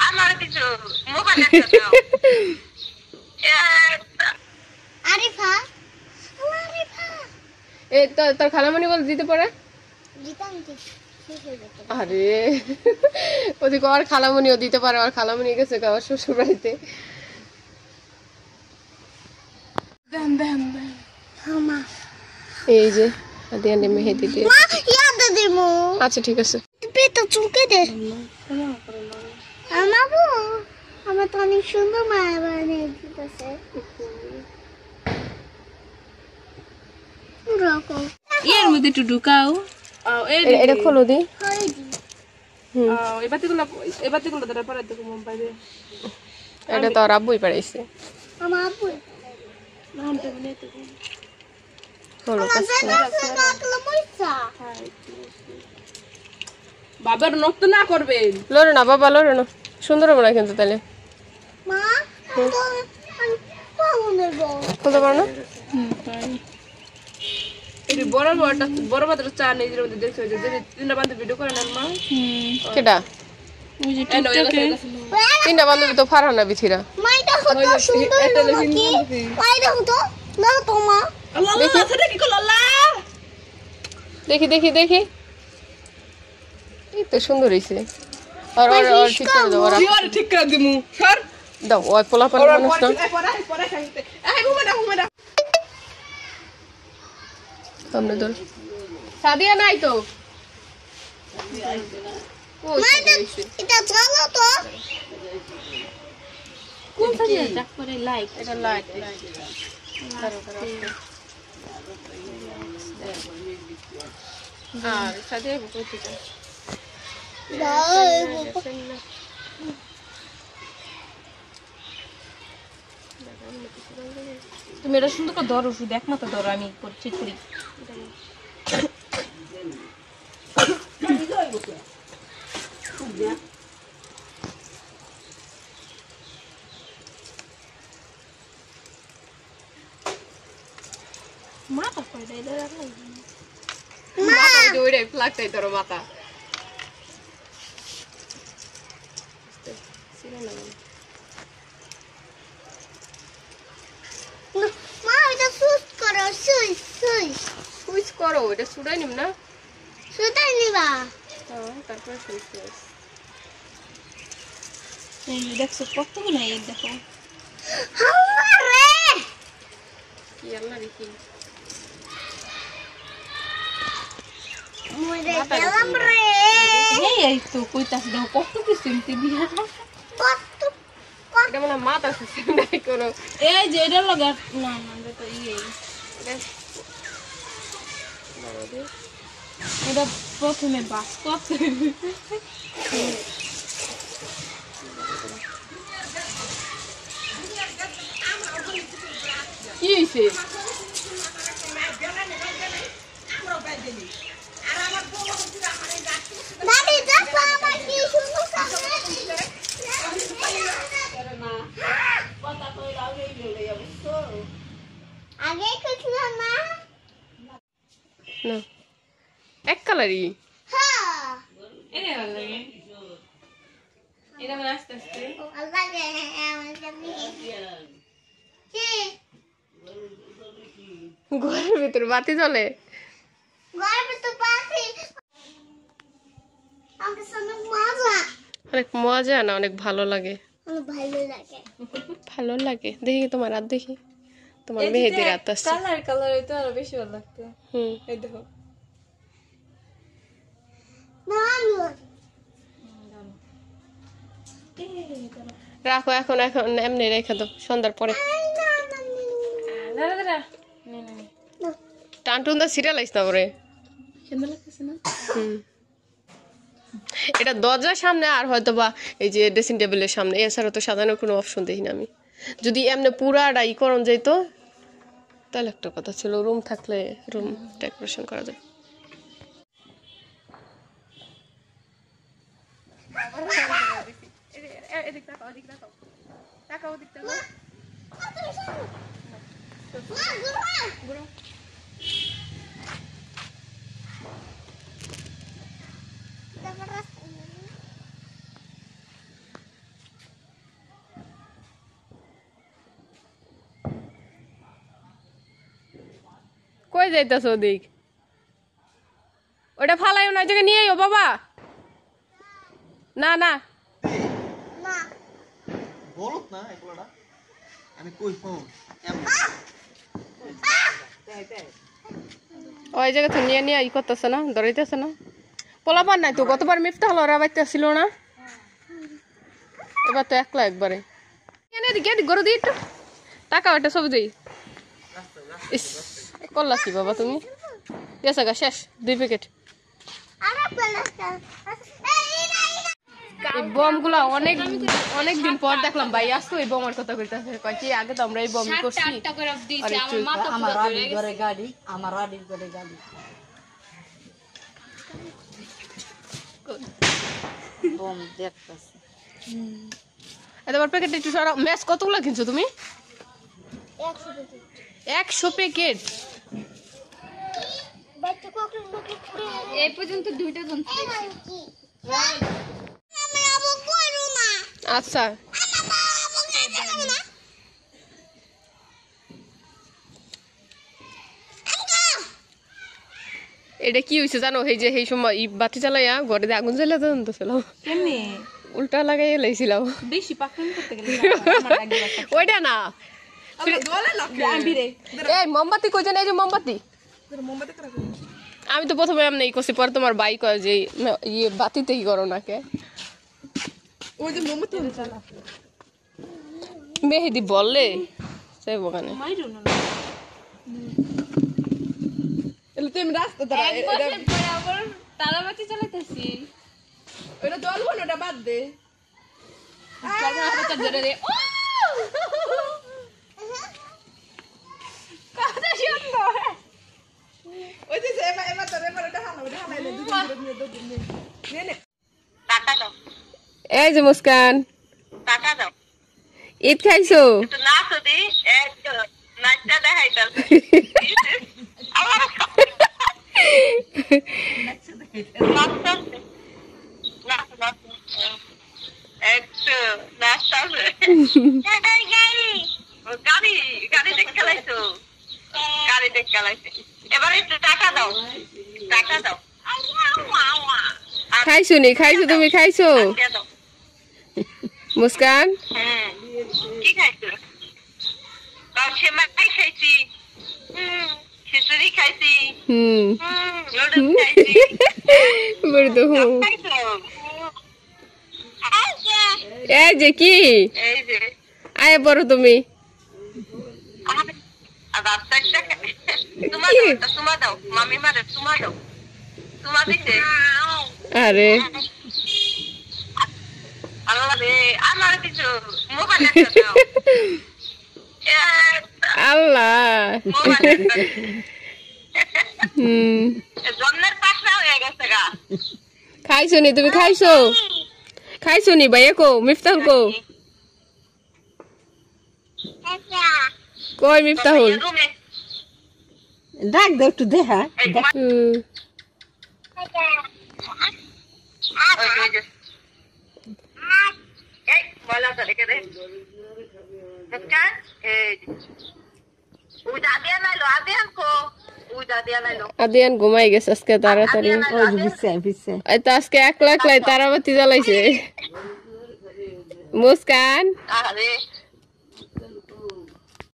আমার কিছু মোবাইল একটা দাও আরিফা আরিফা এই তোর খালামণি বল দিতে পারে দিতাম কি আরে ওদিকে আর খালামণিও দিতে পারে আর খালামণি গেছে আমার শ্বশুর বাড়িতে দেন দেন দেন মা এই যে আদিয়া মেহেদি দিয়ে মা ইয়াদ দিমু আচ্ছা ঠিক আছে তুই তো চুকে দে আমাবো আমার তো অনেক সুন্দর মা বানিয়ে দিতেছে রকো এর মধ্যে একটু ঢুকাও এটা খোলো দি এই বাতিগুলো ধরে পরে দেখো মুম্বাই দিয়ে এটা তো আর আব্বুই পাঠাইছে আমার আপু নামটা বলে তো খোলো বাবার নষ্ট না করবেন লড়ো না বাবা লড়ো না সুন্দর হবে না কিন্তু তাহলে মা তো পাউনের বউ খুলতে পারো না এই বড় বাজার চা নেই এর মধ্যে দেখছো যে তিনটা বান্ধবী ভিডিও করে নেন মা কেডা ওই যে টিকটকে তিনটা বান্ধবী তো ফারহানা বিথিরা মাইটা কত সুন্দর নাকি মাইটা কত না তো মা আল্লাহ আল্লাহ সেটা কি করল আল্লাহ দেখি দেখি দেখি এই তো সুন্দর হইছে আর ঠিক করে দাও আর জিওর ঠিক করে দিমু সর দাও ওই পোলা পান মানুষ না পরে খাইতে এই ঘুমা সামনে দল সাদিয়া নাই তো মাইটা এটা চলো তো কোন সাইডে ডাক করে লাইক এটা লাইট আর সাদিয়া কইতে তুমি এটা সুন্দর করে ধরো শুধু এক মাথা ধরো আমি ঠিক করি মাথা কয়টাই ধরে মাথা দৌড়ে লাগতাই তোর মাথা মা এটা সুস করো সুস সুস সুইচ করো এটা ছুড়াই নিম না সুতাই নিবা তারপরে সুইচ এই দেখছো কত না এই দেখো আমারে কি আল্লাহ রে মুরে গেলাম রে এই তো কইতাছ দাও কত কিছু এমতি দিয়া কত এটা মানে মাথা সিস্টেম নাই কোনো এই যে এটা লাগা না না এটা তো এটা প্রথমে বাস করতে কি হইছে দাদি দেখো আমার কি সুন্দর সামনে আগে কিছু না না এক কালারই হ্যাঁ এটা ভালো লাগে এটা মানে আস্তে আস্তে আল্লাহ রে আমার জানি কি ঘরের ভিতর বাতি জ্বলে গর্ব তো পাখি আমাকে শুনে মজা অনেক মজা না অনেক ভালো লাগে আমার ভালো লাগে ভালো লাগে দেখি তোমার রাত দেখি তোমার মেহেদি রাত আসছে কালার এটা আরো বেশি ভালো লাগতো এই দেখো রাখো এখন এখন এমনি রেখে দাও সন্ধ্যার পরে টানটুন দা সিরিয়াল আইস না পরে এটা দরজার সামনে আর হয়তো বা এই যে ড্রেসিং টেবিলের সামনে এছাড়া তো সাজানোর কোনো অপশন দেখি না আমি যদি এমনি পুরাটা ই করন যেত তাহলে একটা কথা ছিল রুম থাকলে রুম ডেকোরেশন করা যায় কই যাইতাছো দেখ ওটা ফালাইও না জায়গা নিয়ে আইও বাবা না না না বলত না এগুলোটা আমি কই ফোন ওই জায়গা তো নিয়ে ই করতেছে না ধরাইতেছে না পোলাপান নাই তো গতবার মিফতা হলো ওরা বাইতে ছিল না এবার তো একলা একবারে এদিকে গরু দিই একটু টাকা একটা সব দিই ইস করলা কি বাবা তুমি গেছে গা শেষ 2 প্যাকেট এই বম গুলা অনেক অনেক দিন পর দেখলাম ভাই আসতো এই বমের কথা কইতাছে কয় কি আগে তো আমরা এই বম করছি আমার রাডির ঘরে গাড়ি বম দেখতেছে এবার প্যাকেট একটু সরা ম্যাচ কতগুলো কিনছো তুমি 100 প্যাকেট এই পর্যন্ত 2টা জন আচ্ছা এটা কি হয়েছে জানো এই যে এই সময় বাতি জ্বালাইয়া ঘরে আগুন জ্বালা জানতেছিল কেমনে উল্টা লাগাই লাইছিলাম বেশি পাকন করতে গেলে ওইটা না দোলে লক্ষ্য আমি রে এই মোমবাতি কই জানি এই যে মোমবাতি মোমবাতি করা আমি তো প্রথমে এমনি করছি পরে তোমার বাই কয় যে ইয়ে বাতিতেই করো না কে ওই যে মোমবাতি চালা মেহেদি বললে সেই বগানে মাইরো না এলে তুমি রাস্তা দাঁড়া এটা বরাবর তারাবাতি চালাতেছি ওটা জ্বলবো না ওটা বাদ দে দাদা হাতে ধরে দে ও কাজে সুন্দর ওই যে এবার তোরে এটা হালাইলে দুদিন নে টাকা দাও এই যে মুস্কান টাকা দাও ঈদ খাইছো তো না তো দি এক নাচটা দেখাইতাছে আমার গাড়ি দেখে লাইছো এবার একটু টাকা দাও খাইছো নি খাইছো তুমি খাইছো মুস্কান কি খাইছো সেমাই খাইছি খিচুড়ি খাইছি নুডলস খাইছি বড়দো খাইছো এই যে কি এই যে আয় বড় তুমি তোমা দাও মামি মারে তোমা দাও তোমা দিছে আরে আল্লাহ রে আমার কিছু মোবাইল দাও আল্লাহ জন্মের পাশা হয়ে গেছে গা খাইছো নি তুমি খাইছো নি ভাইয়া কো মিফতাহুল কো কই মিফতাহুল রুমে ডাক দাও একটু দেখা এই বলা তো রেখে দে বুঝকা এই উদা দিয়া নাইলো আদিয়ান কো উদা দিয়া নাইলো আদিয়ান ঘুমাই গেছে আজকে তাড়াতাড়ি ওই বিছে এই তো আজকে 1 লাখ লাই তারাবাতি জ্বালাইছে মুস্কান আরে